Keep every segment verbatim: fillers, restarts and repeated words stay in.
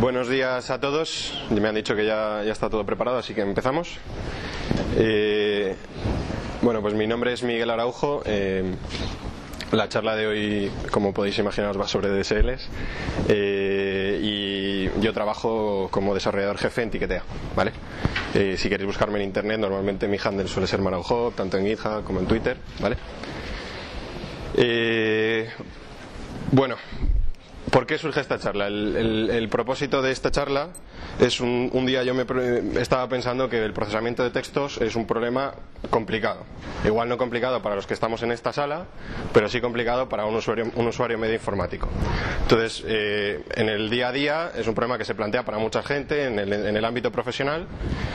Buenos días a todos. Me han dicho que ya, ya está todo preparado, así que empezamos. Eh, bueno, pues mi nombre es Miguel Araujo. Eh, la charla de hoy, como podéis imaginaros, va sobre D S Ls. Eh, y yo trabajo como desarrollador jefe en Tiquetea, ¿vale? Eh, si queréis buscarme en internet, normalmente mi handle suele ser Maraujo, tanto en GitHub como en Twitter, ¿vale? Eh, bueno, ¿por qué surge esta charla? El, el, el propósito de esta charla es un, un día yo me estaba pensando que el procesamiento de textos es un problema complicado. Igual no complicado para los que estamos en esta sala, pero sí complicado para un usuario, un usuario medio informático. Entonces, eh, en el día a día es un problema que se plantea para mucha gente en el, en el ámbito profesional.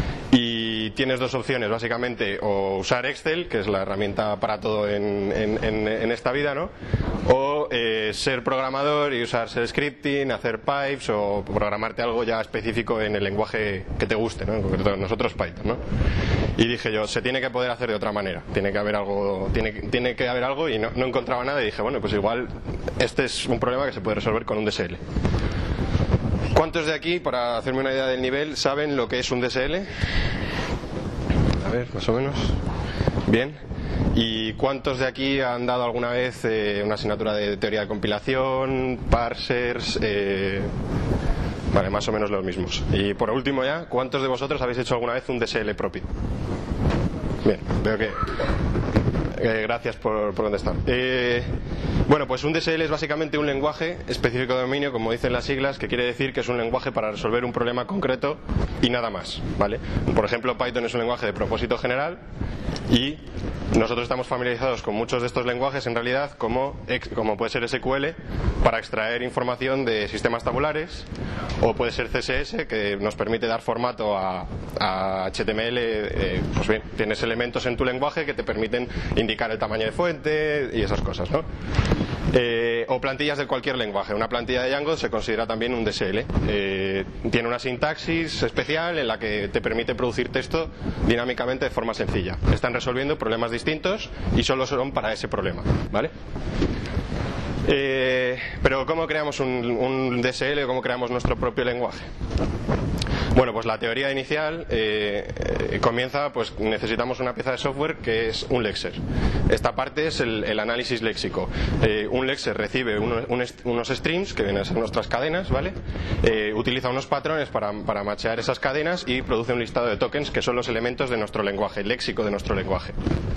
Y tienes dos opciones, básicamente, o usar Excel, que es la herramienta para todo en, en, en, en esta vida, ¿no? O eh, ser programador y usar shell scripting, hacer pipes o programarte algo ya específico en el lenguaje que te guste, ¿no? En concreto nosotros Python, ¿no? Y dije yo, se tiene que poder hacer de otra manera, tiene que haber algo, tiene, tiene que haber algo y no, no encontraba nada y dije, bueno, pues igual este es un problema que se puede resolver con un D S L. ¿Cuántos de aquí, para hacerme una idea del nivel, saben lo que es un D S L? A ver, más o menos. Bien. ¿Y cuántos de aquí han dado alguna vez eh, una asignatura de teoría de compilación, parsers? Eh... Vale, más o menos los mismos. Y por último ya, ¿cuántos de vosotros habéis hecho alguna vez un D S L propio? Bien, veo que... Eh, gracias por, por contestar. Eh, bueno, pues un D S L es básicamente un lenguaje específico de dominio, como dicen las siglas, que quiere decir que es un lenguaje para resolver un problema concreto y nada más, ¿vale? Por ejemplo, Python es un lenguaje de propósito general y nosotros estamos familiarizados con muchos de estos lenguajes en realidad como, como puede ser S Q L para extraer información de sistemas tabulares, o puede ser C S S que nos permite dar formato a, a H T M L. Eh, pues bien, tienes elementos en tu lenguaje que te permiten indicar el tamaño de fuente y esas cosas, ¿no? Eh, o plantillas de cualquier lenguaje. Una plantilla de Django se considera también un D S L. Eh, tiene una sintaxis especial en la que te permite producir texto dinámicamente de forma sencilla. Están resolviendo problemas distintos y solo son para ese problema, ¿vale? Eh, pero ¿cómo creamos un, un D S L o cómo creamos nuestro propio lenguaje? Bueno, pues la teoría inicial eh, eh, comienza, pues necesitamos una pieza de software que es un lexer. Esta parte es el, el análisis léxico. Eh, un lexer recibe uno, un est, unos streams, que vienen a ser nuestras cadenas, ¿vale? Eh, utiliza unos patrones para, para machear esas cadenas y produce un listado de tokens que son los elementos de nuestro lenguaje, el léxico de nuestro lenguaje.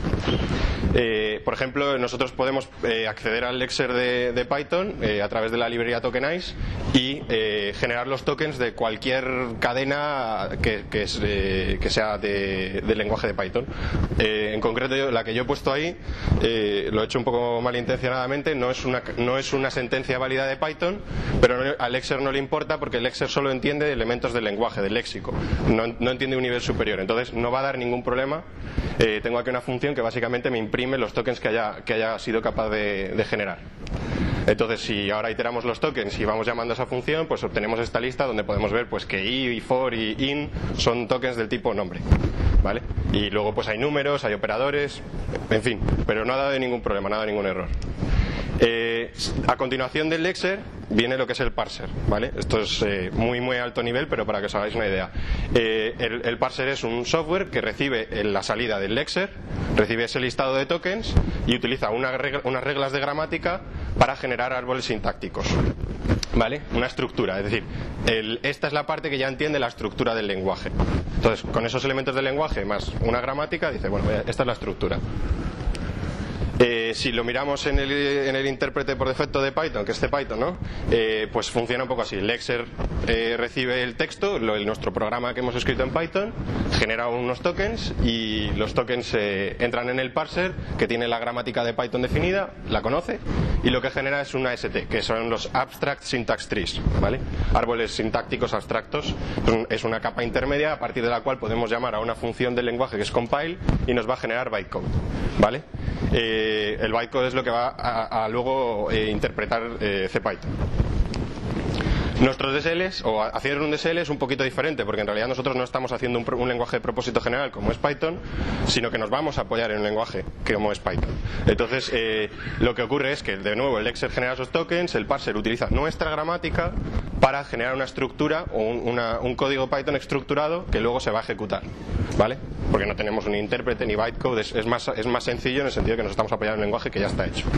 Eh, por ejemplo, nosotros podemos eh, acceder al lexer de, de Python eh, a través de la librería Tokenize y eh, generar los tokens de cualquier cadena que, que, es, eh, que sea de, de lenguaje de Python. Eh, en concreto, yo, la que yo he puesto ahí, eh, lo he hecho un poco malintencionadamente, no es una, no es una sentencia válida de Python, pero no, al lexer no le importa porque el lexer solo entiende elementos del lenguaje, del léxico, no, no entiende un nivel superior, entonces no va a dar ningún problema. Eh, tengo aquí una función que básicamente me imprime los tokens que haya, que haya sido capaz de, de generar. Entonces, si ahora iteramos los tokens y vamos llamando a esa función, pues obtenemos esta lista donde podemos ver pues que i, y for y in son tokens del tipo nombre, ¿vale? Y luego pues hay números, hay operadores, en fin, pero no ha dado ningún problema, no ha dado ningún error. Eh, a continuación del lexer viene lo que es el parser, ¿vale? Esto es eh, muy muy alto nivel, pero para que os hagáis una idea. Eh, el, el parser es un software que recibe en la salida del lexer, recibe ese listado de tokens y utiliza una regla, unas reglas de gramática para generar árboles sintácticos, ¿vale? Una estructura, es decir, el, esta es la parte que ya entiende la estructura del lenguaje. Entonces, con esos elementos del lenguaje más una gramática, dice, bueno, esta es la estructura. Eh, si lo miramos en el, en el intérprete por defecto de Python, que es CPython, ¿no? Eh, pues funciona un poco así. El lexer eh, recibe el texto, lo, el, nuestro programa que hemos escrito en Python, genera unos tokens y los tokens eh, entran en el parser que tiene la gramática de Python definida, la conoce, y lo que genera es una S T, que son los Abstract Syntax Trees, ¿vale? Árboles sintácticos abstractos. Es una capa intermedia a partir de la cual podemos llamar a una función del lenguaje que es compile y nos va a generar bytecode, ¿vale? Eh, el bytecode es lo que va a, a luego eh, interpretar eh, CPython. Nuestros D S Ls, o hacer un D S L es un poquito diferente, porque en realidad nosotros no estamos haciendo un, un lenguaje de propósito general como es Python, sino que nos vamos a apoyar en un lenguaje como es Python. Entonces, eh, lo que ocurre es que, de nuevo, el lexer genera esos tokens, el parser utiliza nuestra gramática para generar una estructura o un, una, un código Python estructurado que luego se va a ejecutar, ¿vale? Porque no tenemos un intérprete ni bytecode, es, es, más, es más sencillo en el sentido de que nos estamos apoyando en un lenguaje que ya está hecho.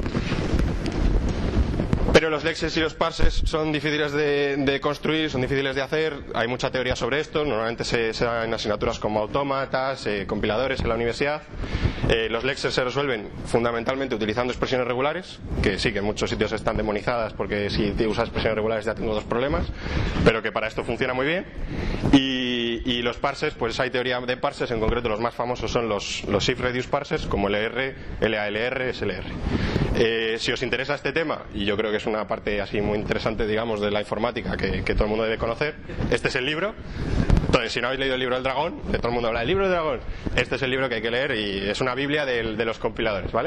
Pero los lexers y los parsers son difíciles de, de construir, son difíciles de hacer, hay mucha teoría sobre esto, normalmente se, se da en asignaturas como autómatas, eh, compiladores en la universidad. Eh, los lexers se resuelven fundamentalmente utilizando expresiones regulares, que sí que en muchos sitios están demonizadas porque si usas expresiones regulares ya tengo dos problemas, pero que para esto funciona muy bien. Y, y los parsers, pues hay teoría de parsers, en concreto los más famosos son los, los shift reduce parsers, como L R, L A L R, S L R. Eh, si os interesa este tema, y yo creo que es una parte así muy interesante, digamos, de la informática que, que todo el mundo debe conocer, este es el libro. Entonces, si no habéis leído el libro del dragón, de todo el mundo habla del libro del dragón, este es el libro que hay que leer y es una biblia de, de los compiladores, ¿vale?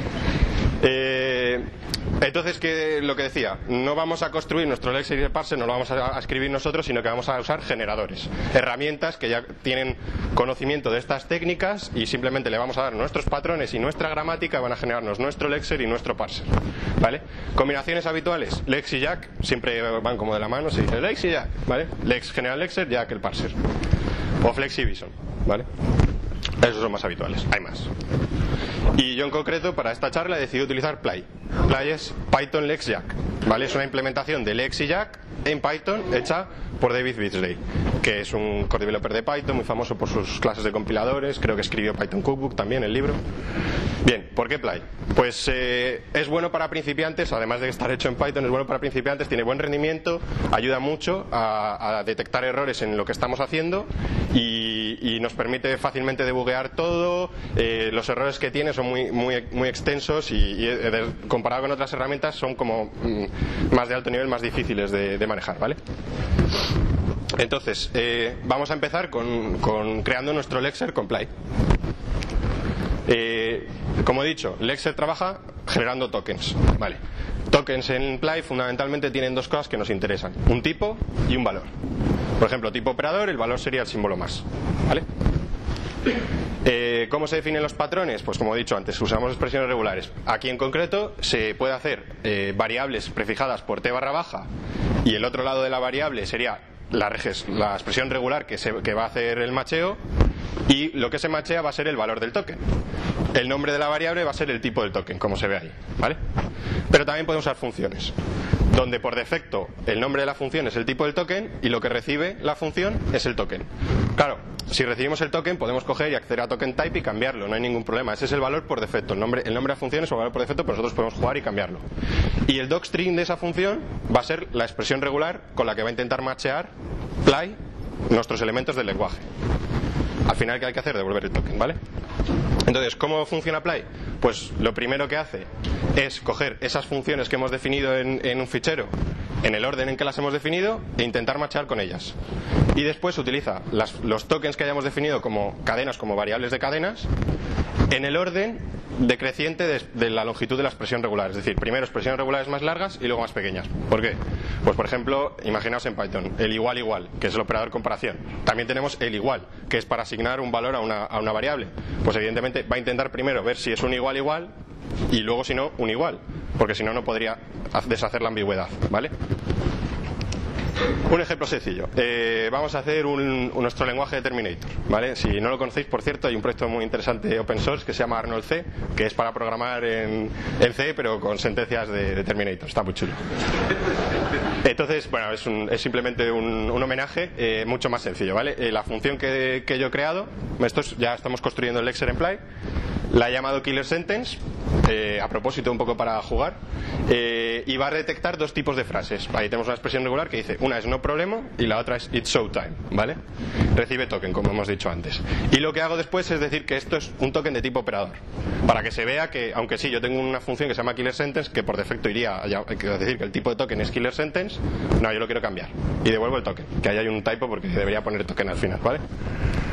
Eh, entonces, ¿qué, lo que decía, no vamos a construir nuestro lexer y el parser, no lo vamos a, a escribir nosotros, sino que vamos a usar generadores, herramientas que ya tienen conocimiento de estas técnicas y simplemente le vamos a dar nuestros patrones y nuestra gramática, van a generarnos nuestro lexer y nuestro parser, ¿vale? Combinaciones habituales, lex y jack, siempre van como de la mano, se dice lex y jack, ¿vale? Lex genera el lexer, jack el parser, o flex y bison, ¿vale? Esos son más habituales, hay más. Y yo en concreto para esta charla he decidido utilizar Play. Play es Python Lex Jack, ¿vale? Es una implementación de Lex y Jack en Python hecha por David Beasley, que es un core developer de Python muy famoso por sus clases de compiladores, creo que escribió Python Cookbook también, el libro. Bien, ¿por qué Play? Pues eh, es bueno para principiantes, además de estar hecho en Python, es bueno para principiantes, tiene buen rendimiento, ayuda mucho a, a detectar errores en lo que estamos haciendo y, y nos permite fácilmente debuguear todo. Eh, los errores que tiene son muy, muy, muy extensos y, y eh, comparado con otras herramientas son como mm, más de alto nivel, más difíciles de, de manejar, ¿vale? Entonces, eh, vamos a empezar con, con creando nuestro lexer con Play. Eh, como he dicho, lexer trabaja generando tokens, ¿vale? Tokens en Play fundamentalmente tienen dos cosas que nos interesan, un tipo y un valor. Por ejemplo, tipo operador, el valor sería el símbolo más, ¿vale? Eh, ¿Cómo se definen los patrones? Pues como he dicho antes, usamos expresiones regulares. Aquí en concreto se puede hacer eh, variables prefijadas por t barra baja y el otro lado de la variable sería la, reges, la expresión regular que, se, que va a hacer el macheo, y lo que se machea va a ser el valor del token. El nombre de la variable va a ser el tipo del token, como se ve ahí, ¿vale? Pero también podemos usar funciones, donde por defecto el nombre de la función es el tipo del token y lo que recibe la función es el token. Claro, si recibimos el token podemos coger y acceder a token type y cambiarlo, no hay ningún problema. Ese es el valor por defecto, el nombre, el nombre de la función es el valor por defecto, pero nosotros podemos jugar y cambiarlo. Y el docstring de esa función va a ser la expresión regular con la que va a intentar machear Play nuestros elementos del lenguaje. Al final, ¿qué hay que hacer? Devolver el token, ¿vale? Entonces, ¿cómo funciona Play? Pues lo primero que hace es coger esas funciones que hemos definido en, en un fichero, en el orden en que las hemos definido, e intentar machear con ellas. Y después utiliza las, los tokens que hayamos definido como cadenas, como variables de cadenas, en el orden decreciente de, de la longitud de la expresión regular. Es decir, primero expresiones regulares más largas y luego más pequeñas. ¿Por qué? Pues por ejemplo, imaginaos en Python, el igual igual, que es el operador comparación. También tenemos el igual, que es para asignar un valor a una, a una variable. Pues evidentemente va a intentar primero ver si es un igual igual y luego si no, un igual. Porque si no, no podría deshacer la ambigüedad, ¿vale? Un ejemplo sencillo. Eh, vamos a hacer un, un, nuestro lenguaje de Terminator, ¿vale? Si no lo conocéis, por cierto, hay un proyecto muy interesante open source que se llama Arnold C, que es para programar en, en C, pero con sentencias de, de Terminator. Está muy chulo. Entonces, bueno, es, un, es simplemente un, un homenaje eh, mucho más sencillo, ¿vale? Eh, la función que, que yo he creado, esto es, ya estamos construyendo el lexer en Play, la he llamado Killer Sentence, eh, a propósito un poco para jugar, eh, y va a detectar dos tipos de frases. Ahí tenemos una expresión regular que dice, una es no problema y la otra es it's showtime, ¿vale? Recibe token, como hemos dicho antes. Y lo que hago después es decir que esto es un token de tipo operador, para que se vea que, aunque sí, yo tengo una función que se llama Killer Sentence, que por defecto iría a decir que el tipo de token es Killer Sentence, no, yo lo quiero cambiar y devuelvo el token, que ahí hay un typo porque debería poner token al final, ¿vale?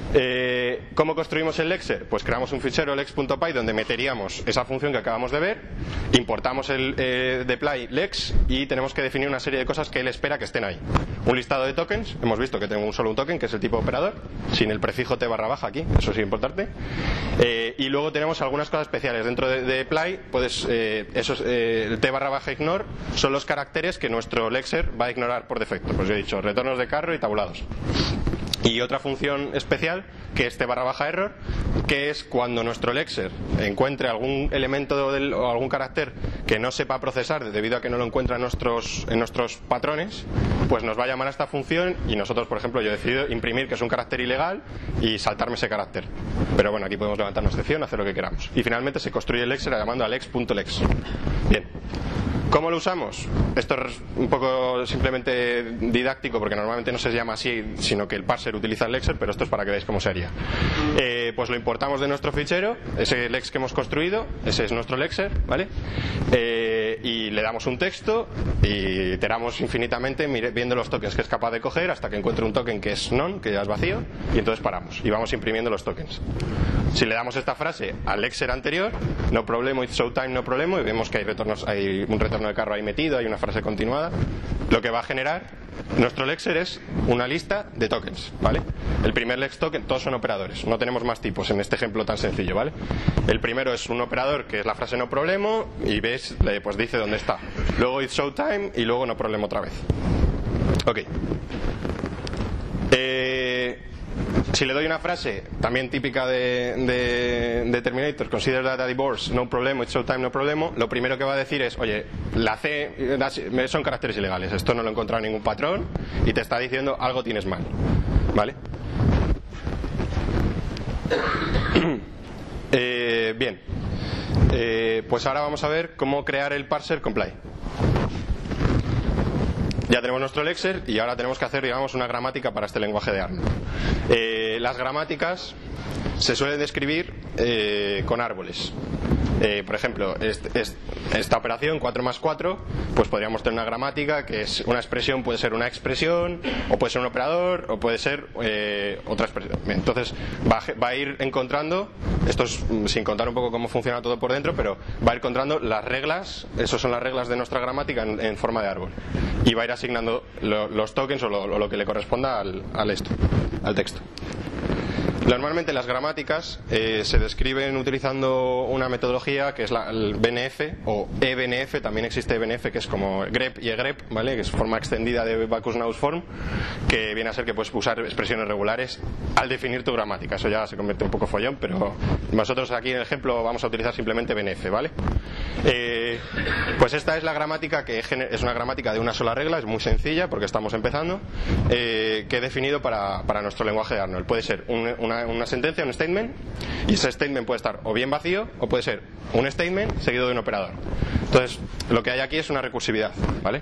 Eh, ¿Cómo construimos el lexer? Pues creamos un fichero lex.py donde meteríamos esa función que acabamos de ver, importamos el eh, deploy lex y tenemos que definir una serie de cosas que él espera que estén ahí. Un listado de tokens, hemos visto que tengo un solo un token, que es el tipo operador, sin el prefijo t barra baja aquí, eso sí es importante. Eh, y luego tenemos algunas cosas especiales. Dentro de, de deploy, puedes, eh, esos, eh, el t barra baja ignore son los caracteres que nuestro lexer va a ignorar por defecto. Pues yo he dicho, retornos de carro y tabulados. Y otra función especial que es t barra baja error, que es cuando nuestro lexer encuentre algún elemento del, o algún carácter que no sepa procesar debido a que no lo encuentra en nuestros, en nuestros patrones, pues nos va a llamar a esta función y nosotros, por ejemplo, yo he decidido imprimir que es un carácter ilegal y saltarme ese carácter. Pero bueno, aquí podemos levantar una excepción, hacer lo que queramos. Y finalmente se construye el lexer llamando a lex.lex. Bien. ¿Cómo lo usamos? Esto es un poco simplemente didáctico porque normalmente no se llama así, sino que el parser utiliza el lexer, pero esto es para que veáis cómo sería. Eh, pues lo importamos de nuestro fichero, ese lex que hemos construido, ese es nuestro lexer, ¿vale? Eh, y le damos un texto y iteramos infinitamente viendo los tokens que es capaz de coger hasta que encuentre un token que es none, que ya es vacío, y entonces paramos y vamos imprimiendo los tokens. Si le damos esta frase al lexer anterior, no problema, it's showtime, no problema, y vemos que hay retornos, hay un retorno de carro ahí metido, hay una frase continuada, lo que va a generar nuestro lexer es una lista de tokens, ¿vale? El primer lex token, todos son operadores, no tenemos más tipos en este ejemplo tan sencillo, ¿vale? El primero es un operador que es la frase no problema y ves, pues dice dónde está. Luego it's showtime y luego no problema otra vez. Ok. Eh... Si le doy una frase también típica de, de, de Terminator, consider that a divorce, no problema, it's showtime, no problema, lo primero que va a decir es, oye, la C son caracteres ilegales, esto no lo he encontrado en ningún patrón y te está diciendo algo tienes mal, ¿vale? eh, bien, eh, pues ahora vamos a ver cómo crear el parser comply. Ya tenemos nuestro lexer y ahora tenemos que hacer, digamos, una gramática para este lenguaje de Arno. Eh, las gramáticas se suelen describir eh, con árboles. Eh, por ejemplo, este, este, esta operación cuatro más cuatro, pues podríamos tener una gramática que es una expresión, puede ser una expresión, o puede ser un operador, o puede ser eh, otra expresión. Entonces va, va a ir encontrando, esto es sin contar un poco cómo funciona todo por dentro, pero va a ir encontrando las reglas, esas son las reglas de nuestra gramática en, en forma de árbol. Y va a ir asignando lo, los tokens o lo, lo que le corresponda al, al, esto, al texto. Normalmente las gramáticas eh, se describen utilizando una metodología que es la, el B N F o E B N F, también existe E B N F que es como grep y egrep, ¿vale? Que es forma extendida de Backus-Naus form, que viene a ser que puedes usar expresiones regulares al definir tu gramática. Eso ya se convierte un poco follón, pero nosotros aquí en el ejemplo vamos a utilizar simplemente B N F, ¿vale? Eh, pues esta es la gramática que es una gramática de una sola regla, es muy sencilla porque estamos empezando, eh, que he definido para, para nuestro lenguaje de Arnold. Puede ser un, una una sentencia, un statement, y ese statement puede estar o bien vacío o puede ser un statement seguido de un operador. Entonces lo que hay aquí es una recursividad, ¿vale?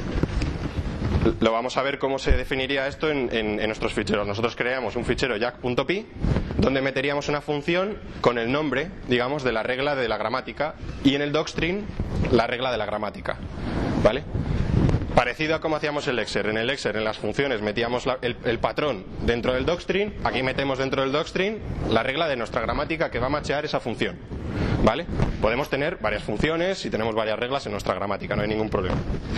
Lo vamos a ver cómo se definiría esto en, en, en nuestros ficheros. Nosotros creamos un fichero jack.py donde meteríamos una función con el nombre, digamos, de la regla de la gramática y en el docstring la regla de la gramática, ¿vale? Parecido a como hacíamos el lexer. En el lexer, en las funciones, metíamos la, el, el patrón dentro del docstring. Aquí metemos dentro del docstring la regla de nuestra gramática que va a machear esa función, ¿vale? Podemos tener varias funciones y tenemos varias reglas en nuestra gramática, no hay ningún problema.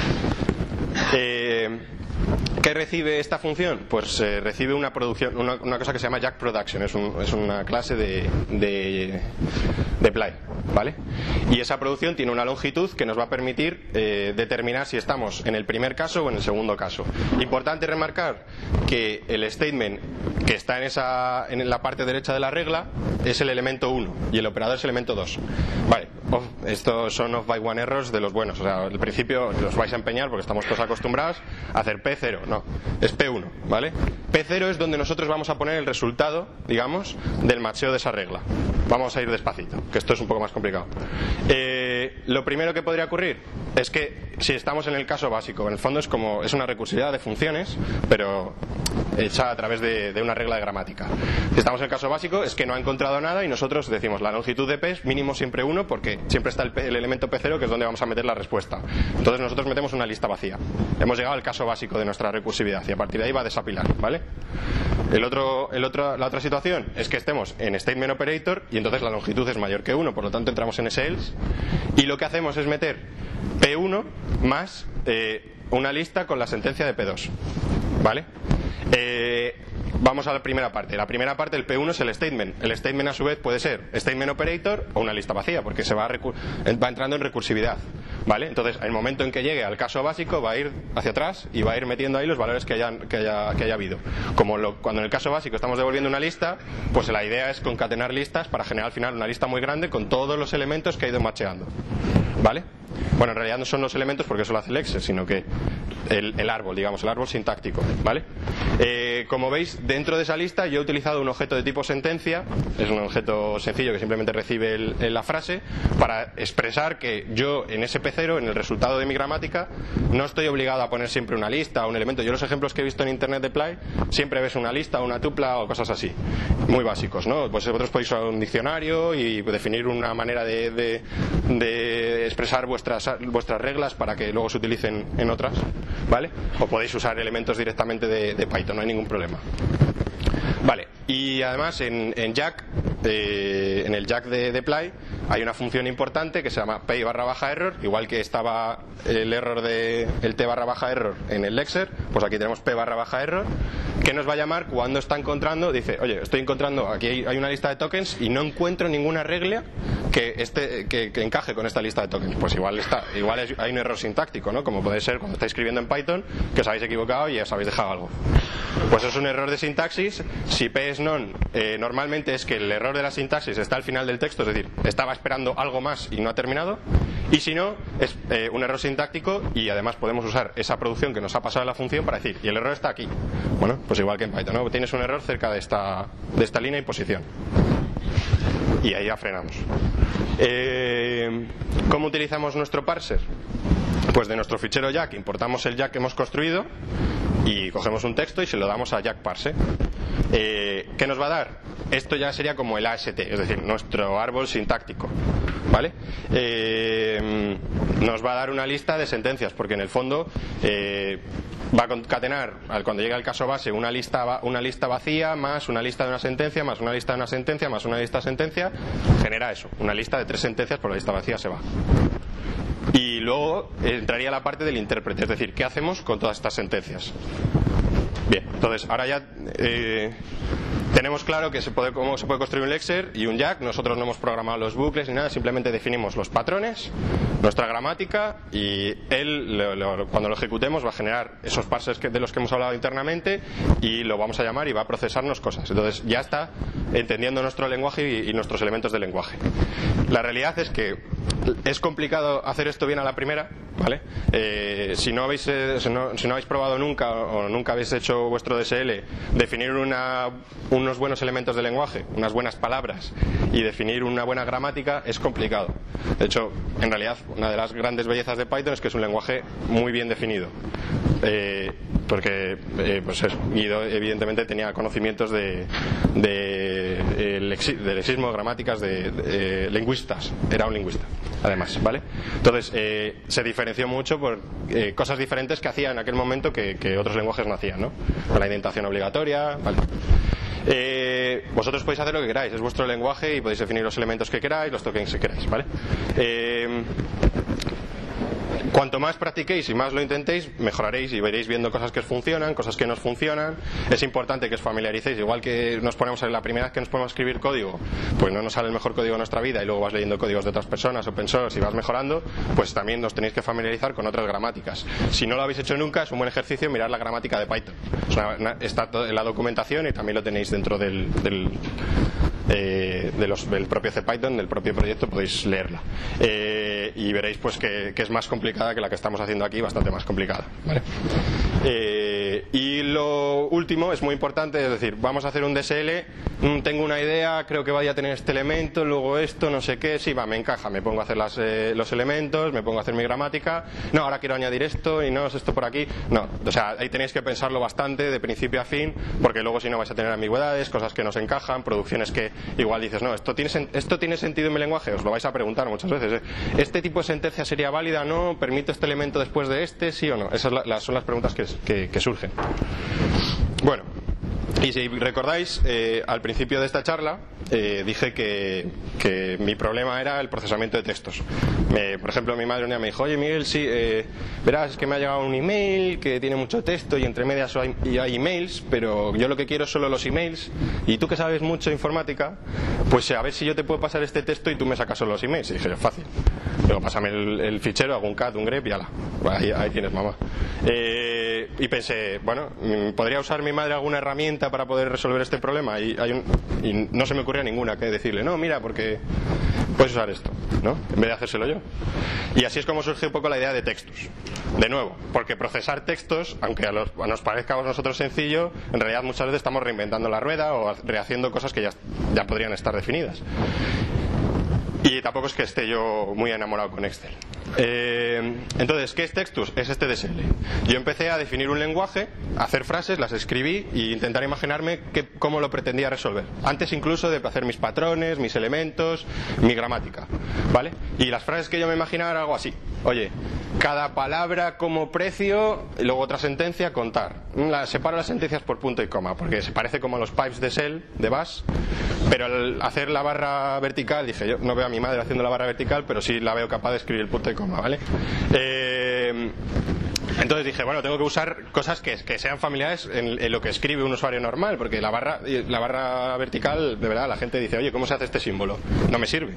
Eh, ¿Qué recibe esta función? Pues eh, recibe una producción, una, una cosa que se llama Jack Production, es, un, es una clase de, de, de Ply, ¿vale? Y esa producción tiene una longitud que nos va a permitir eh, determinar si estamos en el primer caso o en el segundo caso. Importante remarcar que el statement que está en, esa, en la parte derecha de la regla es el elemento uno y el operador es el elemento dos. Vale, off, estos son off by one errors de los buenos, o sea, al principio los vais a empeñar porque estamos todos acostumbrados a hacer P cero, no, es P uno, ¿vale? P cero es donde nosotros vamos a poner el resultado, digamos, del macheo de esa regla. Vamos a ir despacito, que esto es un poco más complicado. Eh, Eh, lo primero que podría ocurrir es que si estamos en el caso básico, en el fondo es como es una recursividad de funciones, pero hecha a través de, de una regla de gramática. Si estamos en el caso básico es que no ha encontrado nada y nosotros decimos la longitud de P es mínimo siempre uno porque siempre está el, P, el elemento P cero que es donde vamos a meter la respuesta. Entonces nosotros metemos una lista vacía. Hemos llegado al caso básico de nuestra recursividad y a partir de ahí va a desapilar, ¿vale? El otro, el otro, la otra situación es que estemos en statement operator y entonces la longitud es mayor que uno, por lo tanto entramos en ese else y lo que hacemos es meter P uno más eh, una lista con la sentencia de P dos, ¿vale? Eh, vamos a la primera parte. La primera parte, el P uno es el statement. El statement a su vez puede ser statement operator o una lista vacía porque se va, a va entrando en recursividad, ¿vale? Entonces, en el momento en que llegue al caso básico va a ir hacia atrás y va a ir metiendo ahí los valores que, hayan, que, haya, que haya habido. Como lo, cuando en el caso básico estamos devolviendo una lista, pues la idea es concatenar listas para generar al final una lista muy grande con todos los elementos que ha ido macheando, ¿vale? Bueno, en realidad no son los elementos porque eso lo hace el Excel, sino que el, el árbol, digamos, el árbol sintáctico, ¿vale? Eh, como veis, dentro de esa lista yo he utilizado un objeto de tipo sentencia, es un objeto sencillo que simplemente recibe el, el, la frase, para expresar que yo en ese P cero, en el resultado de mi gramática, no estoy obligado a poner siempre una lista o un elemento. Yo los ejemplos que he visto en Internet de Play, siempre ves una lista, una tupla o cosas así, muy básicos, ¿no? Pues vosotros podéis usar un diccionario y definir una manera de, de, de expresar vuestras, vuestras reglas para que luego se utilicen en otras, ¿vale? O podéis usar elementos directamente de, de Python, no hay ningún problema. Vale, y además en, en Jack, eh, en el Jack de, de Play, hay una función importante que se llama pay barra baja error, igual que estaba el error de el t barra baja error en el Lexer, pues aquí tenemos p barra baja error, que nos va a llamar cuando está encontrando, dice, oye, estoy encontrando, aquí hay, hay una lista de tokens y no encuentro ninguna regla que, este, que, que encaje con esta lista de tokens. Pues igual está, igual es, hay un error sintáctico, ¿no? Como puede ser cuando estáis escribiendo en Python, que os habéis equivocado y os habéis dejado algo. Pues es un error de sintaxis. Si P es none, eh, normalmente es que el error de la sintaxis está al final del texto, es decir, estaba esperando algo más y no ha terminado. Y si no, es eh, un error sintáctico y además podemos usar esa producción que nos ha pasado en la función para decir, y el error está aquí. Bueno, pues igual que en Python, ¿no? Tienes un error cerca de esta, de esta línea y posición. Y ahí ya frenamos. Eh, ¿Cómo utilizamos nuestro parser? Pues de nuestro fichero Jack importamos el Jack que hemos construido y cogemos un texto y se lo damos a Jack Parse. Eh, ¿Qué nos va a dar? Esto ya sería como el A S T, es decir, nuestro árbol sintáctico, ¿vale? Eh, nos va a dar una lista de sentencias, porque en el fondo eh, va a concatenar, cuando llegue al caso base, una lista, una lista vacía más una lista de una sentencia, más una lista de una sentencia, más una lista de sentencia, genera eso, una lista de tres sentencias, por la lista vacía se va. Y luego entraría la parte del intérprete, es decir, ¿qué hacemos con todas estas sentencias? Bien, entonces ahora ya eh, tenemos claro que se puede, cómo se puede construir un Lexer y un Jack. Nosotros no hemos programado los bucles ni nada, simplemente definimos los patrones, nuestra gramática, y él lo, lo, cuando lo ejecutemos va a generar esos parsers que, de los que hemos hablado internamente, y lo vamos a llamar y va a procesarnos cosas. Entonces ya está entendiendo nuestro lenguaje y, y nuestros elementos del lenguaje. La realidad es que es complicado hacer esto bien a la primera, ¿vale? Eh, si, no habéis, eh, si, no, si no habéis probado nunca o nunca habéis hecho vuestro D S L, definir una, unos buenos elementos de lenguaje, unas buenas palabras y definir una buena gramática es complicado. De hecho, en realidad, una de las grandes bellezas de Python es que es un lenguaje muy bien definido. Eh, porque eh, pues es, Guido evidentemente tenía conocimientos de, de, de, lexi, de lexismo, gramáticas, de, de, de lingüistas, era un lingüista además, ¿vale? Entonces eh, se diferenció mucho por eh, cosas diferentes que hacía en aquel momento que, que otros lenguajes no hacían, ¿no? Con la indentación obligatoria, ¿vale? Eh, vosotros podéis hacer lo que queráis, es vuestro lenguaje y podéis definir los elementos que queráis, los tokens que queráis, ¿vale? Eh, Cuanto más practiquéis y más lo intentéis, mejoraréis y veréis viendo cosas que os funcionan, cosas que no os funcionan. Es importante que os familiaricéis, igual que nos ponemos en la primera vez que nos ponemos a escribir código, pues no nos sale el mejor código de nuestra vida y luego vas leyendo códigos de otras personas, open source, y vas mejorando, pues también os tenéis que familiarizar con otras gramáticas. Si no lo habéis hecho nunca, es un buen ejercicio mirar la gramática de Python. Es una, una, está en la documentación y también lo tenéis dentro del, del eh, de los, del propio CPython, del propio proyecto, podéis leerla. Eh, y veréis pues que, que es más complicada que la que estamos haciendo aquí, bastante más complicada, ¿vale? Eh, y lo último es muy importante, es decir, vamos a hacer un D S L, tengo una idea, creo que vaya a tener este elemento, luego esto, no sé qué, sí, va, me encaja, me pongo a hacer las, eh, los elementos, me pongo a hacer mi gramática, no, ahora quiero añadir esto y no, es esto por aquí, no, o sea, ahí tenéis que pensarlo bastante de principio a fin, porque luego si no vais a tener ambigüedades, cosas que no se encajan, producciones que igual dices, no, esto tiene, esto tiene sentido en mi lenguaje, os lo vais a preguntar muchas veces, ¿eh? ¿Este tipo de sentencia sería válida? No, ¿permito este elemento después de este? ¿Sí o no? Esas la, las, son las preguntas que, que, que surgen. Bueno, y si recordáis, eh, al principio de esta charla eh, dije que, que mi problema era el procesamiento de textos. Me, por ejemplo, mi madre un día me dijo, oye Miguel, sí, eh, verás, es que me ha llegado un email que tiene mucho texto y entre medias hay, y hay emails, pero yo lo que quiero es solo los emails, y tú que sabes mucho de informática, pues a ver si yo te puedo pasar este texto y tú me sacas solo los emails. Y dije, es fácil. Luego pásame el, el fichero, hago un cat, un grep y ala. Ahí, ahí tienes, mamá. Eh, y pensé, bueno, ¿podría usar mi madre alguna herramienta para poder resolver este problema? Y, hay un, y no se me ocurría ninguna que decirle, no, mira, porque puedes usar esto, ¿no? En vez de hacérselo yo. Y así es como surge un poco la idea de textos. De nuevo, porque procesar textos, aunque a, los, a nos parezca a nosotros sencillo, en realidad muchas veces estamos reinventando la rueda o rehaciendo cosas que ya, ya podrían estar definidas. Y tampoco es que esté yo muy enamorado con Excel. Eh, entonces, ¿qué es Textus? Es este D S L. Yo empecé a definir un lenguaje, a hacer frases, las escribí e intentar imaginarme que, cómo lo pretendía resolver. Antes incluso de hacer mis patrones, mis elementos, mi gramática, ¿vale? Y las frases que yo me imaginaba era algo así. Oye, cada palabra como precio, y luego otra sentencia, contar. La, separo las sentencias por punto y coma, porque se parece como a los pipes de Shell, de Bash, pero al hacer la barra vertical, dije, yo no veo a mi madre haciendo la barra vertical, pero sí la veo capaz de escribir el punto y coma, ¿vale? Eh, entonces dije, bueno, tengo que usar cosas que, que sean familiares en, en lo que escribe un usuario normal, porque la barra, la barra vertical, de verdad, la gente dice, oye, ¿cómo se hace este símbolo? No me sirve.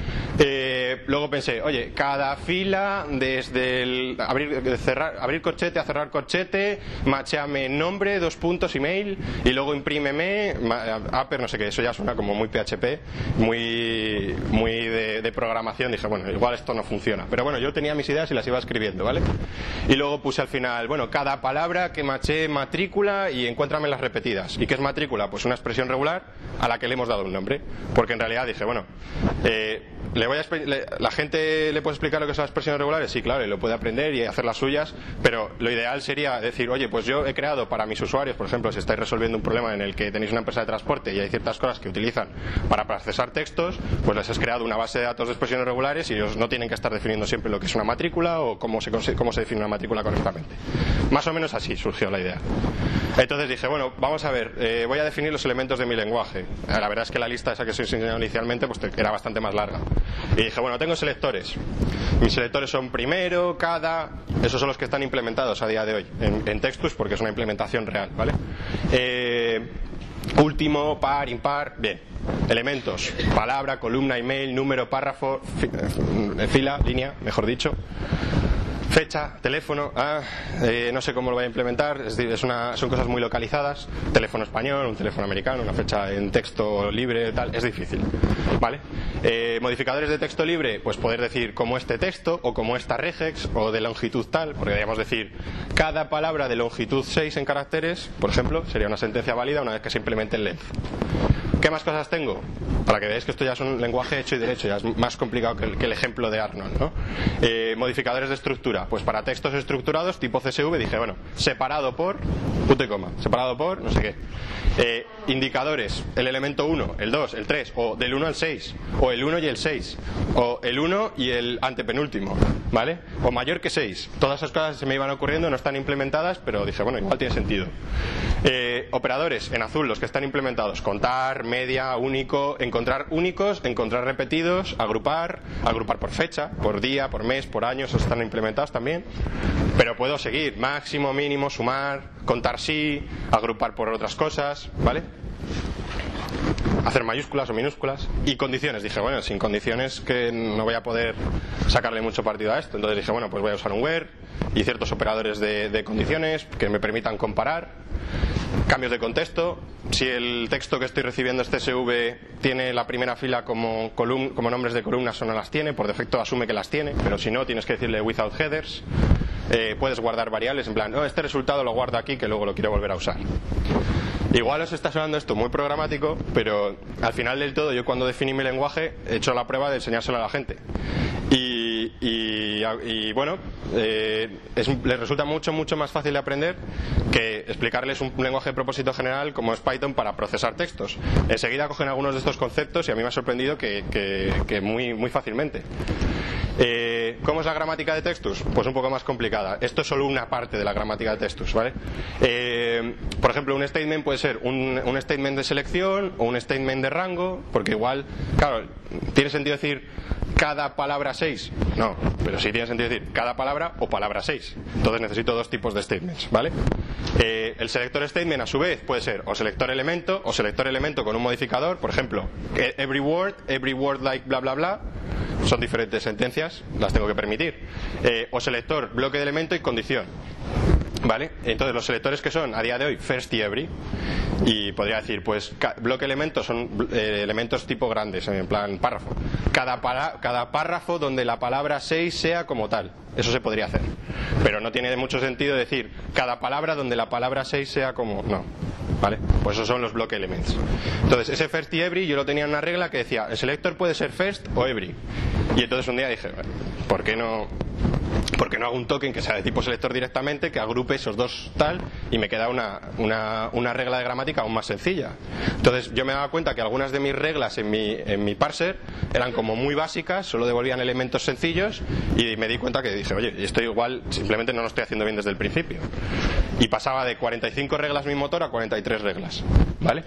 Eh, luego pensé, oye, cada fila, desde el abrir, cerrar, abrir corchete a cerrar corchete, machéame nombre, dos puntos, email, y luego imprímeme, upper, no sé qué, eso ya suena como muy P H P, muy, muy de, de programación. Dije, bueno, igual esto no funciona. Pero bueno, yo tenía mis ideas y las iba escribiendo, ¿vale? Y luego puse al final, bueno, cada palabra que maché matrícula y encuéntrame las repetidas. ¿Y qué es matrícula? Pues una expresión regular a la que le hemos dado un nombre. Porque en realidad dije, bueno, eh, le voy a le, la gente le puede explicar lo que son las expresiones regulares, sí, claro, y lo puede aprender y hacer las suyas, pero lo ideal sería decir, oye, pues yo he creado para mis usuarios, por ejemplo, si estáis resolviendo un problema en el que tenéis una empresa de transporte y hay ciertas cosas que utilizan para procesar textos, pues les has creado una base de datos de expresiones regulares y ellos no tienen que estar definiendo siempre lo que es una matrícula o cómo se, cómo se define una matrícula correctamente. Más o menos así surgió la idea. Entonces dije, bueno, vamos a ver, eh, voy a definir los elementos de mi lenguaje. La verdad es que la lista esa que os he enseñado inicialmente pues era bastante más larga. Y dije, bueno, tengo selectores. Mis selectores son primero, cada, esos son los que están implementados a día de hoy en, en Textus, porque es una implementación real, ¿vale? Eh, último, par, impar, bien. Elementos, palabra, columna, email, número, párrafo, fila, línea, mejor dicho. Fecha, teléfono, ah, eh, no sé cómo lo voy a implementar, es decir, es una, son cosas muy localizadas, teléfono español, un teléfono americano, una fecha en texto libre, tal, es difícil, ¿vale? Eh, modificadores de texto libre, pues poder decir como este texto o como esta regex o de longitud tal, porque podríamos decir cada palabra de longitud seis en caracteres, por ejemplo, sería una sentencia válida una vez que se implemente el length. ¿Qué más cosas tengo? Para que veáis que esto ya es un lenguaje hecho y derecho, ya es más complicado que el, que el ejemplo de Arnold, ¿no? Eh, modificadores de estructura, pues para textos estructurados tipo C S V dije, bueno, separado por punto y coma, separado por no sé qué. Eh, indicadores, el elemento uno, el dos, el tres, o del uno al seis, o el uno y el seis, o el uno y el antepenúltimo, ¿vale? O mayor que seis. Todas esas cosas se me iban ocurriendo, no están implementadas, pero dije, bueno, igual tiene sentido. Eh, operadores, en azul, los que están implementados, contar, media, único, encontrar únicos, encontrar repetidos, agrupar, agrupar por fecha, por día, por mes, por año, esos están implementados también. Pero puedo seguir, máximo, mínimo, sumar, contar sí, agrupar por otras cosas, ¿vale? Hacer mayúsculas o minúsculas. Y condiciones, dije, bueno, sin condiciones que no voy a poder sacarle mucho partido a esto. Entonces dije, bueno, pues voy a usar un where y ciertos operadores de, de condiciones que me permitan comparar. cambios de contexto. Si el texto que estoy recibiendo es C S V tiene la primera fila como, colum como nombres de columnas o no las tiene, por defecto asume que las tiene, pero si no tienes que decirle without headers. Eh, puedes guardar variables en plan, oh, este resultado lo guardo aquí que luego lo quiero volver a usar. Igual os está sonando esto muy programático, pero al final del todo yo cuando definí mi lenguaje he hecho la prueba de enseñárselo a la gente. Y, y, y bueno, eh, es, les resulta mucho, mucho más fácil de aprender que explicarles un lenguaje de propósito general como es Python para procesar textos. Enseguida cogen algunos de estos conceptos y a mí me ha sorprendido que, que, que muy, muy fácilmente. Eh, ¿Cómo es la gramática de Textus? Pues un poco más complicada. Esto es solo una parte de la gramática de Textus, ¿vale? Eh, por ejemplo, un statement puede ser un, un statement de selección o un statement de rango, porque igual, claro, ¿tiene sentido decir cada palabra seis? No, pero sí tiene sentido decir cada palabra o palabra seis. Entonces necesito dos tipos de statements, ¿vale? Eh, el selector statement a su vez puede ser o selector elemento o selector elemento con un modificador. Por ejemplo, every word, every word like bla bla bla. Son diferentes sentencias, las tengo que permitir. Eh, o selector, bloque de elemento y condición. ¿Vale? Entonces los selectores que son a día de hoy first y every, y podría decir pues bloque elementos son eh, elementos tipo grandes, en plan párrafo. Cada, para, cada párrafo donde la palabra seis sea como tal, eso se podría hacer, pero no tiene mucho sentido decir cada palabra donde la palabra seis sea como, no, ¿vale? Pues esos son los bloque elements. Entonces ese first y every yo lo tenía en una regla que decía el selector puede ser first o every, y entonces un día dije, ¿por qué no porque no hago un token que sea de tipo selector directamente, que agrupe esos dos tal, y me queda una, una, una regla de gramática aún más sencilla? Entonces yo me daba cuenta que algunas de mis reglas en mi, en mi parser eran como muy básicas, solo devolvían elementos sencillos, y me di cuenta que dije, oye, esto igual simplemente no lo estoy haciendo bien desde el principio. Y pasaba de cuarenta y cinco reglas mi motor a cuarenta y tres reglas, ¿vale?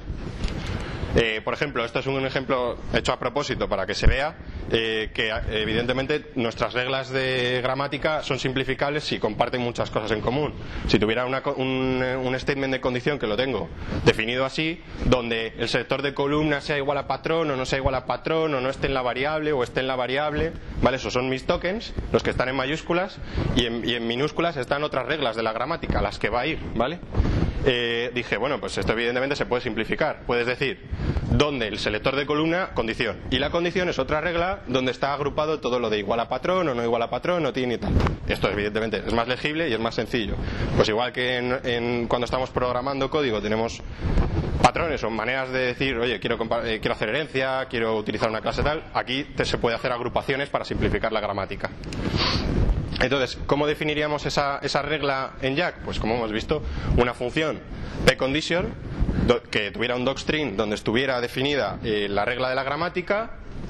Eh, por ejemplo, esto es un ejemplo hecho a propósito para que se vea eh, que evidentemente nuestras reglas de gramática son simplificables si comparten muchas cosas en común. Si tuviera una, un, un statement de condición, que lo tengo definido así, donde el selector de columna sea igual a patrón o no sea igual a patrón, o no esté en la variable o esté en la variable, ¿vale? Esos son mis tokens, los que están en mayúsculas, y en, y en minúsculas están otras reglas de la gramática, las que va a ir, ¿vale? Eh, dije, bueno, pues esto evidentemente se puede simplificar. Puedes decir donde el selector de columna, condición, y la condición es otra regla donde está agrupado todo lo de igual a patrón o no igual a patrón, no tiene ni tal. Esto evidentemente es más legible y es más sencillo. Pues igual que en, en, cuando estamos programando código tenemos patrones o maneras de decir, oye, quiero, eh, quiero hacer herencia, quiero utilizar una clase tal, aquí te, se puede hacer agrupaciones para simplificar la gramática. Entonces, ¿cómo definiríamos esa, esa regla en Jack? Pues como hemos visto, una función pCondition que tuviera un docstring donde estuviera definida eh, la regla de la gramática,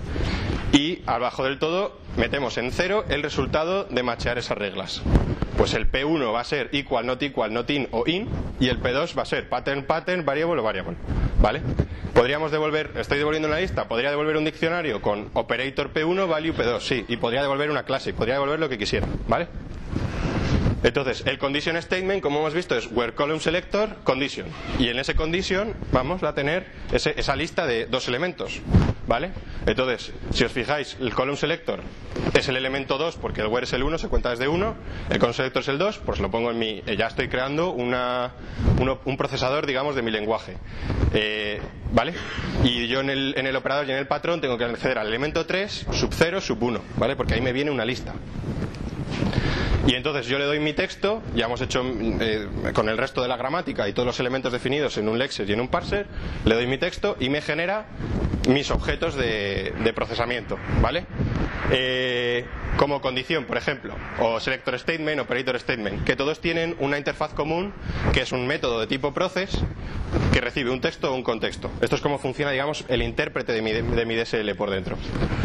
y abajo del todo metemos en cero el resultado de machear esas reglas. Pues el P uno va a ser equal, not equal, not in o in, y el P dos va a ser pattern, pattern, variable o variable, ¿vale? Podríamos devolver, estoy devolviendo una lista, podría devolver un diccionario con operator P uno, value P dos, sí, y podría devolver una clase, podría devolver lo que quisiera, ¿vale? Entonces, el condition statement, como hemos visto, es where column selector condition, y en ese condition vamos a tener ese, esa lista de dos elementos, ¿vale? Entonces, si os fijáis, el column selector es el elemento dos porque el where es el uno, se cuenta desde uno, el column selector es el dos, pues lo pongo en mi, ya estoy creando una, uno, un procesador, digamos, de mi lenguaje, eh, ¿vale? Y yo en el, en el operador y en el patrón tengo que acceder al elemento tres, sub cero, sub uno, ¿vale? Porque ahí me viene una lista. Y entonces yo le doy mi texto, ya hemos hecho eh, con el resto de la gramática y todos los elementos definidos en un lexer y en un parser, le doy mi texto y me genera mis objetos de, de procesamiento, ¿vale? Eh, como condición, por ejemplo, o selector statement, operator statement, que todos tienen una interfaz común, que es un método de tipo process que recibe un texto o un contexto. Esto es como funciona, digamos, el intérprete de mi, de mi D S L por dentro.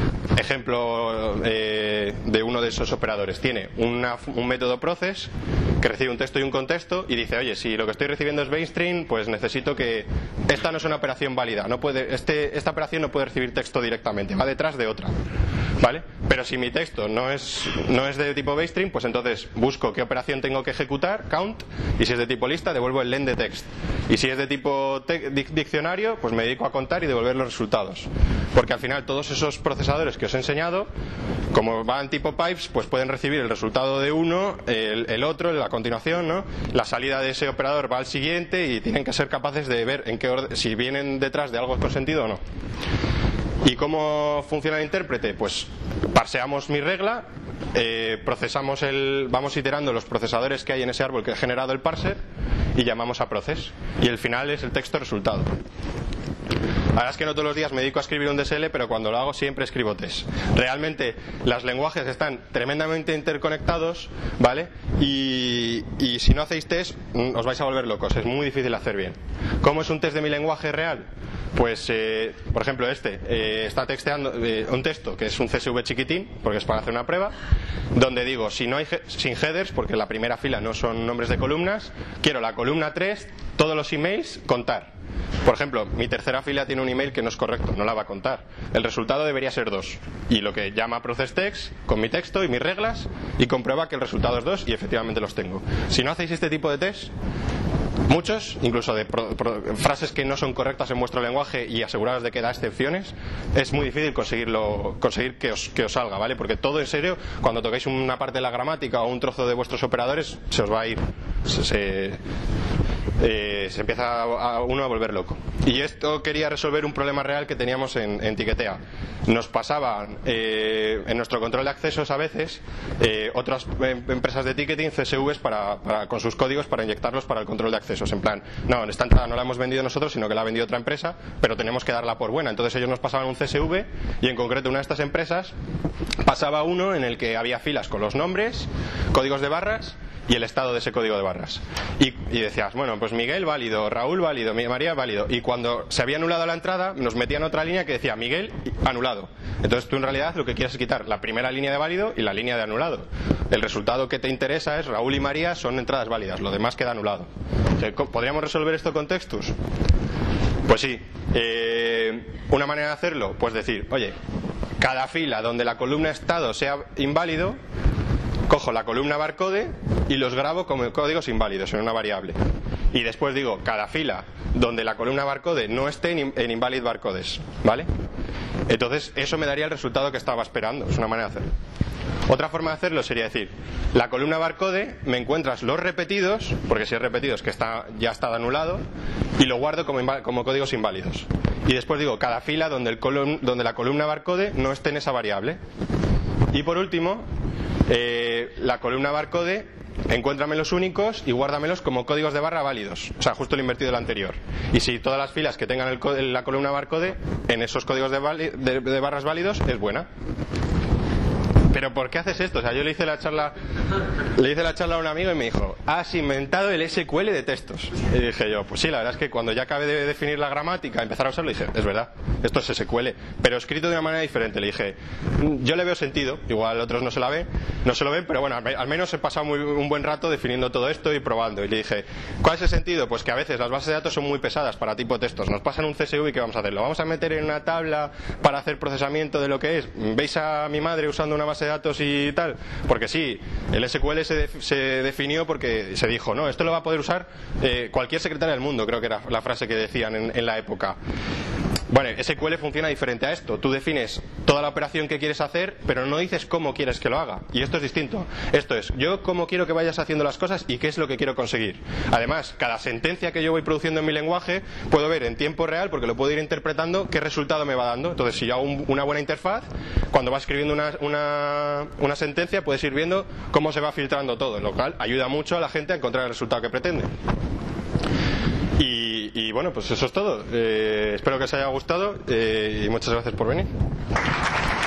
Ejemplo eh, de uno de esos operadores. Tiene una, un método process que recibe un texto y un contexto y dice, oye, si lo que estoy recibiendo es mainstream, pues necesito que esta no es una operación válida, no puede, este, esta operación no puede recibir texto directamente, va detrás de otra, ¿vale? Pero si mi texto no es, no es de tipo mainstream, pues entonces busco qué operación tengo que ejecutar, count, y si es de tipo lista, devuelvo el len de text, y si es de tipo diccionario, pues me dedico a contar y devolver los resultados, porque al final todos esos procesadores que os he enseñado, como van tipo pipes, pues pueden recibir el resultado de uno, el, el otro, el a continuación, ¿no? La salida de ese operador va al siguiente y tienen que ser capaces de ver en qué orden, si vienen detrás de algo con sentido o no. ¿Y cómo funciona el intérprete? Pues parseamos mi regla, eh, procesamos el, vamos iterando los procesadores que hay en ese árbol que ha generado el parser y llamamos a process. Y el final es el texto resultado. La verdad es que no todos los días me dedico a escribir un D S L, pero cuando lo hago siempre escribo test. Realmente los lenguajes están tremendamente interconectados, ¿vale? Y, y si no hacéis test os vais a volver locos, es muy difícil hacer bien. ¿Cómo es un test de mi lenguaje real? Pues, eh, por ejemplo, este eh, está texteando eh, un texto que es un C S V chiquitín, porque es para hacer una prueba, donde digo, si no hay sin headers, porque la primera fila no son nombres de columnas, quiero la columna tres, todos los emails, contar. Por ejemplo, mi tercera fila tiene un email que no es correcto, no la va a contar. El resultado debería ser dos. Y lo que llama processText con mi texto y mis reglas y comprueba que el resultado es dos y efectivamente los tengo. Si no hacéis este tipo de test, muchos, incluso de pro, pro, frases que no son correctas en vuestro lenguaje y asegurados de que da excepciones, es muy difícil conseguirlo, conseguir que os, que os salga, ¿vale? Porque todo en serio, cuando toquéis una parte de la gramática o un trozo de vuestros operadores, se os va a ir. Se, se, eh, se empieza a, a uno a volver loco. Y esto quería resolver un problema real que teníamos en, en Tiquetea. Nos pasaban eh, en nuestro control de accesos a veces eh, otras eh, empresas de ticketing C S Vs para, para, con sus códigos para inyectarlos para el control de accesos. En plan, no, esta entrada no la hemos vendido nosotros, sino que la ha vendido otra empresa, pero tenemos que darla por buena. Entonces ellos nos pasaban un C S V y en concreto una de estas empresas pasaba uno en el que había filas con los nombres, códigos de barras y el estado de ese código de barras. Y, y decías, bueno, pues Miguel válido, Raúl válido, María válido. Y cuando se había anulado la entrada, nos metían otra línea que decía Miguel anulado. Entonces tú en realidad lo que quieres es quitar la primera línea de válido y la línea de anulado. El resultado que te interesa es Raúl y María son entradas válidas, lo demás queda anulado. ¿Podríamos resolver esto con Textus? Pues sí. Eh, una manera de hacerlo, pues decir, oye, cada fila donde la columna estado sea inválido, cojo la columna barcode y los grabo como códigos inválidos en una variable. Y después digo, cada fila donde la columna barcode no esté en, en invalid barcodes, ¿vale? Entonces eso me daría el resultado que estaba esperando. Es una manera de hacerlo. Otra forma de hacerlo sería decir, la columna barcode me encuentras los repetidos, porque si es repetido es que está, ya está anulado, y lo guardo como, como códigos inválidos. Y después digo, cada fila donde, el colum, donde la columna barcode no esté en esa variable. Y por último, eh, la columna barcode, encuéntrame los únicos y guárdamelos como códigos de barra válidos, o sea, justo el invertido del anterior. Y si todas las filas que tengan el, la columna barcode en esos códigos de, de, de barras válidos es buena. ¿Pero por qué haces esto? O sea, yo le hice la charla le hice la charla a un amigo y me dijo, has inventado el S Q L de textos. Y dije yo, pues sí, la verdad es que cuando ya acabé de definir la gramática, empezar a usarlo, dije, es verdad, esto es S Q L, pero escrito de una manera diferente. Le dije, yo le veo sentido, igual otros no se la ven, no se lo ven, pero bueno, al menos he pasado muy, un buen rato definiendo todo esto y probando. Y le dije, ¿cuál es el sentido? Pues que a veces las bases de datos son muy pesadas para tipo de textos. Nos pasan un C S V y ¿qué vamos a hacer? ¿Lo vamos a meter en una tabla para hacer procesamiento de lo que es? ¿Veis a mi madre usando una base de datos y tal? Porque sí, el S Q L se, de, se definió porque se dijo, no, esto lo va a poder usar eh, cualquier secretaria del mundo, creo que era la frase que decían en, en la época. Bueno, S Q L funciona diferente a esto. Tú defines toda la operación que quieres hacer, pero no dices cómo quieres que lo haga. Y esto es distinto. Esto es, yo cómo quiero que vayas haciendo las cosas y qué es lo que quiero conseguir. Además, cada sentencia que yo voy produciendo en mi lenguaje, puedo ver en tiempo real, porque lo puedo ir interpretando, qué resultado me va dando. Entonces, si yo hago un, una buena interfaz, cuando vas escribiendo una, una, una sentencia, puedes ir viendo cómo se va filtrando todo, lo cual ayuda mucho a la gente a encontrar el resultado que pretende. Y, y bueno, pues eso es todo. Eh, espero que os haya gustado eh, y muchas gracias por venir.